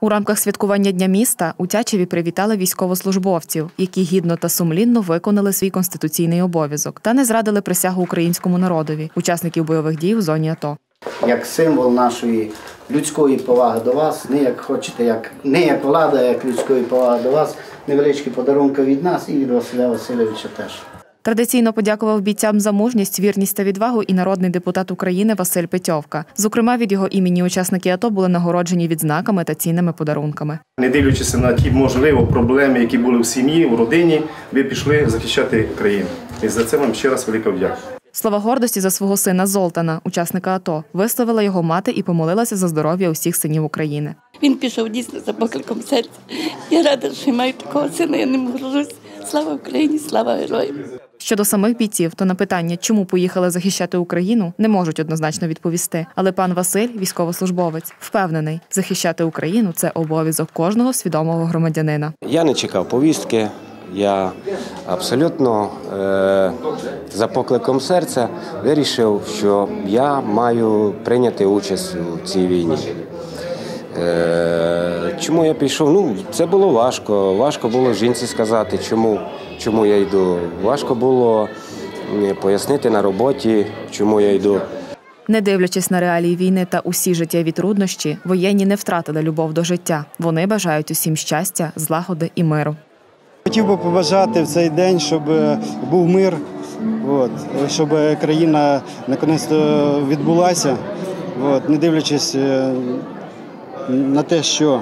У рамках святкування Дня міста у Тячеві привітали військовослужбовців, які гідно та сумлінно виконали свій конституційний обов'язок та не зрадили присягу українському народові, учасників бойових дій у зоні АТО. Як символ нашої людської поваги до вас, не як влада, а як людської поваги до вас, невеличкі подарунки від нас і від Василя Васильовича теж. Традиційно подякував бійцям за мужність, вірність та відвагу і народний депутат України Василь Петьовка. Зокрема, від його імені учасники АТО були нагороджені відзнаками та цінними подарунками. Не дивлячись на ті, можливо, проблеми, які були в сім'ї, в родині, ви пішли захищати країну. І за це вам ще раз велика вдяка. Слова гордості за свого сина Золтана, учасника АТО, висловила його мати і помолилася за здоров'я усіх синів України. Він пішов дійсно за покликом серця. Я рада, що маю такого сина, я не горжусь. Слава Україні, слава героям! Щодо самих бійців, то на питання, чому поїхали захищати Україну, не можуть однозначно відповісти. Але пан Василь, військовослужбовець, впевнений, захищати Україну – це обов'язок кожного свідомого громадянина. Я не чекав повістки, я абсолютно за покликом серця вирішив, що я маю прийняти участь у цій війні. Чому я пішов? Це було важко. Важко було жінці сказати, чому я йду. Важко було пояснити на роботі, чому я йду. Не дивлячись на реалії війни та усі життєві труднощі, воєнні не втратили любов до життя. Вони бажають усім щастя, злагоди і миру. Хотів би побажати в цей день, щоб був мир, щоб країна наконець-то відбулася, не дивлячись на те, що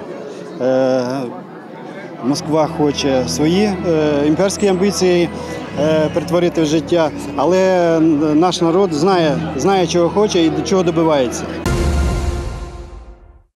Москва хоче свої імперські амбіції перетворити в життя, але наш народ знає, чого хоче і до чого добивається.